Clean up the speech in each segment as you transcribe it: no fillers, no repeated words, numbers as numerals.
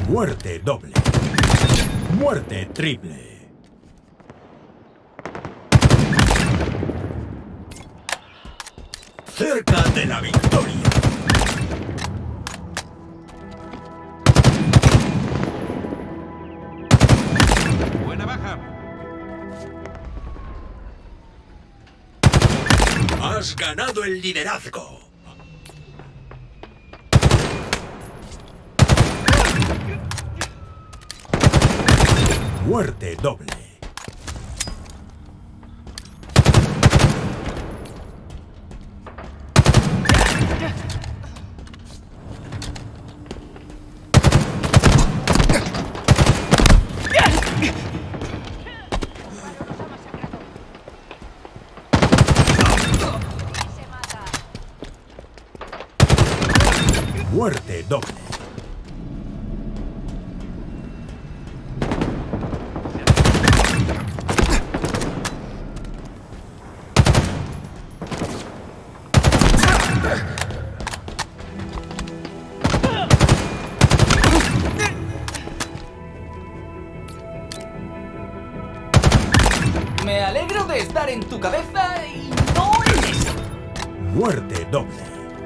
Muerte doble. Muerte triple. Cerca de la victoria. Buena baja. Has ganado el liderazgo. Muerte doble. Muerte doble. Me alegro de estar en tu cabeza y no en esa. Muerte doble.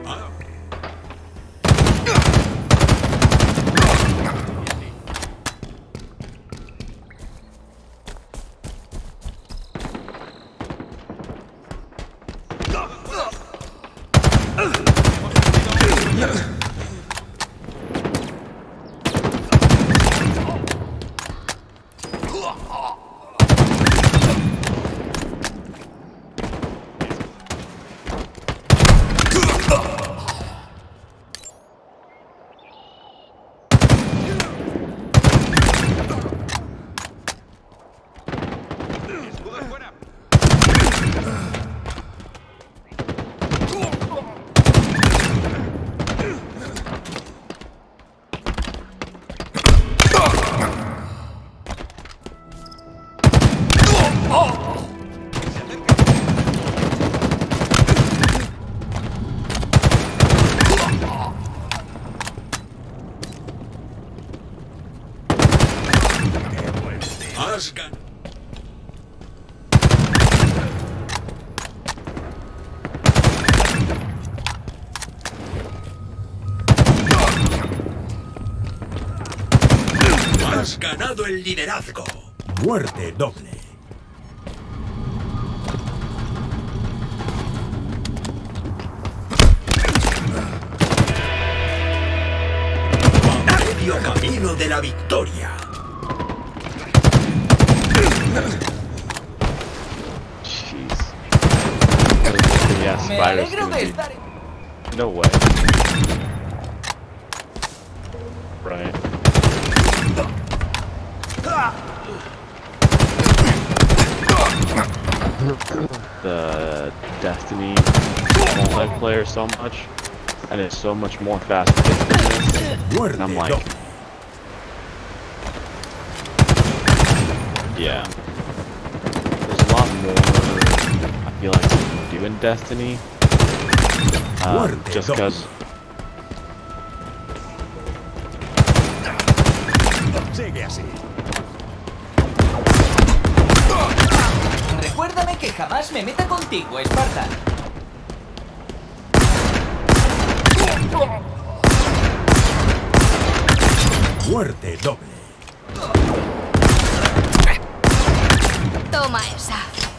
Has ganado el liderazgo. Muerte doble. Medio camino de la victoria. Jeez. Yeah, Me Spider's alegro gonna de be... estar en... No way. Right. The Destiny multiplayer so much, and it's so much more fast-paced than this. And I'm like, yeah, there's a lot more I feel like you can do in Destiny, just because. Recuérdame que jamás me meta contigo, Esparta. Muerte doble. Toma esa.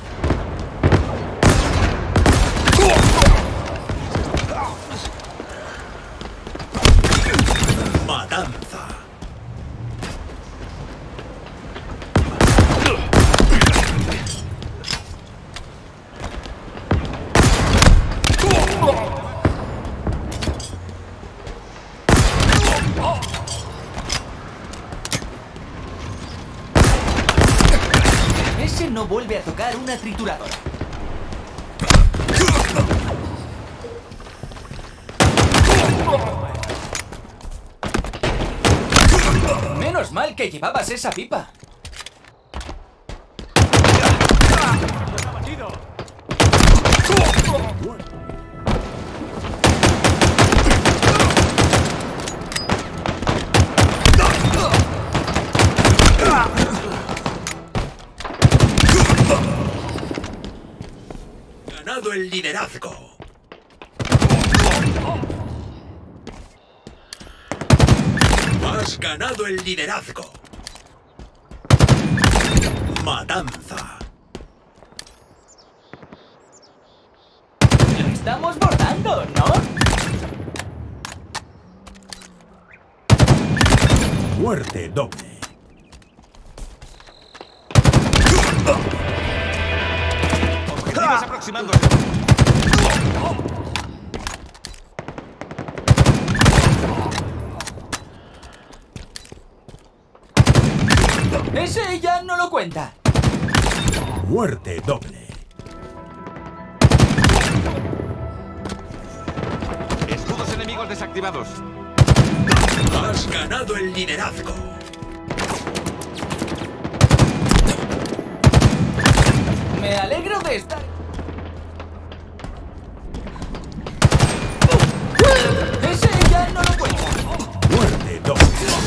Matanza. Ese no vuelve a tocar una trituradora. Menos mal que llevabas esa pipa. ganado el liderazgo. Has ganado el liderazgo. Matanza. Lo estamos bordando, ¿no? Muerte doble. Objetivos aproximándose. Ese ya no lo cuenta. Muerte doble. Escudos enemigos desactivados. Has ganado el liderazgo. Me alegro de estar... Ese ya no lo cuenta. Muerte doble.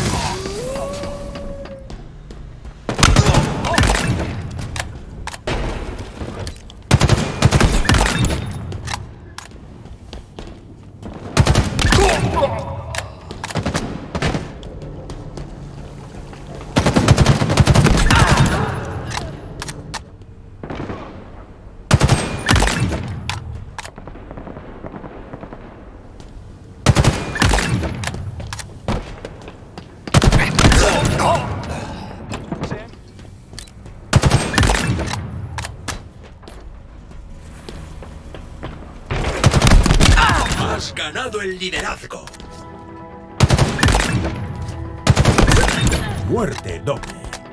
Has ganado el liderazgo. Muerte doble.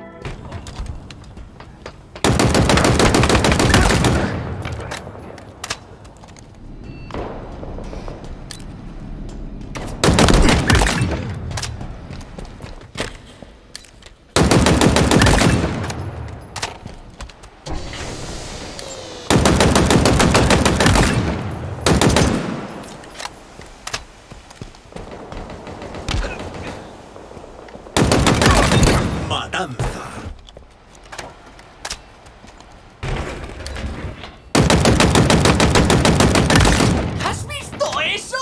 Matanza. ¿Has visto eso?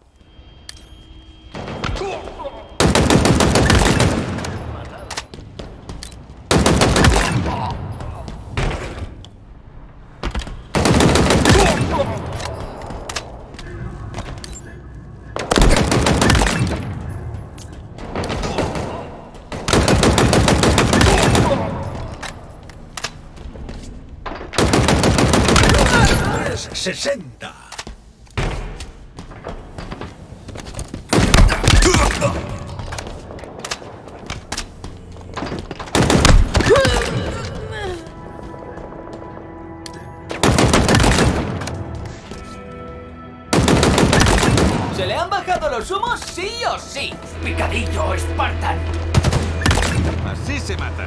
Es 60. ¿Se le han bajado los humos sí o sí? Picadillo, Spartan. Así se mata.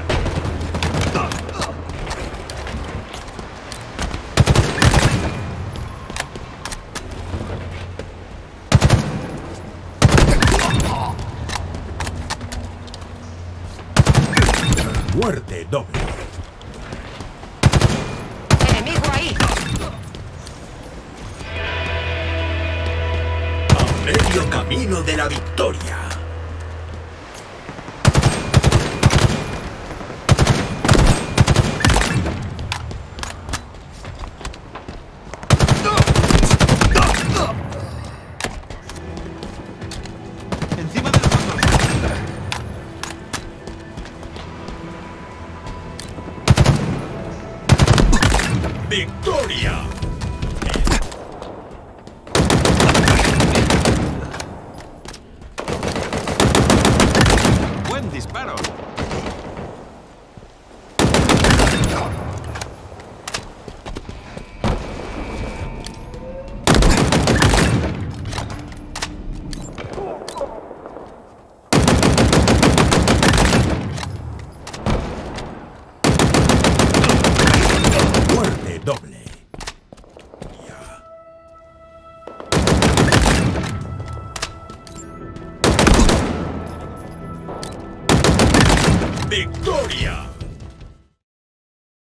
Muerte doble. ¡Enemigo ahí! A medio camino de la victoria. Encima de nosotros. ¡Victoria! Buen disparo. Muerte doble. ¡Victoria!